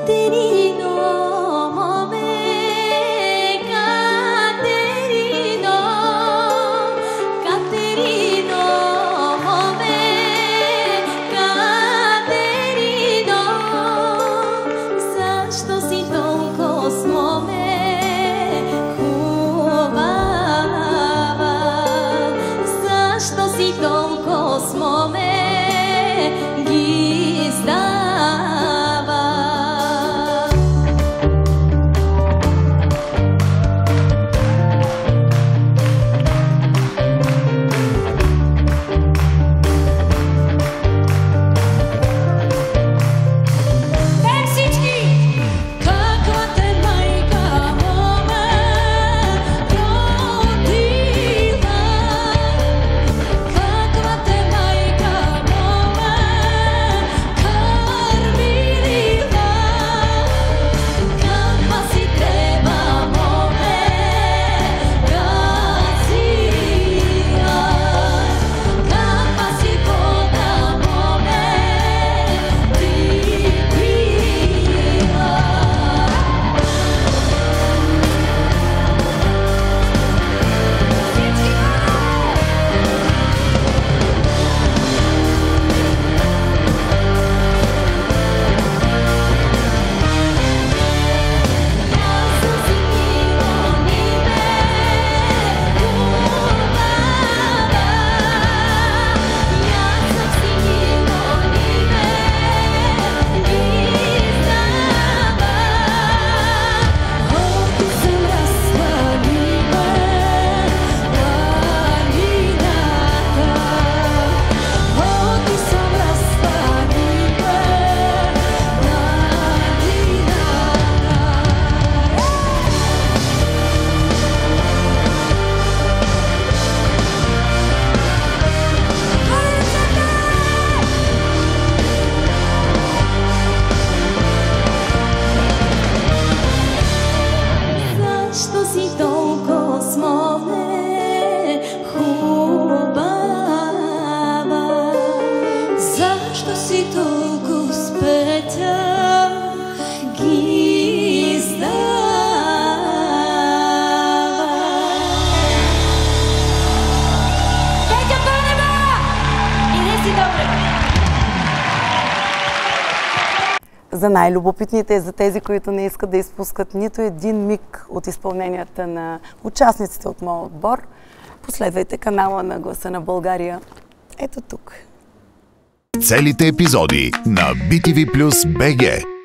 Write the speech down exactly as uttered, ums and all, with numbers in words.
За най-любопитните, за тези, които не искат да изпускат нито един миг от изпълненията на участниците от моят отбор, последвайте канала на Гласа на България ето тук. Целите епизоди на би ти ви плюс би джи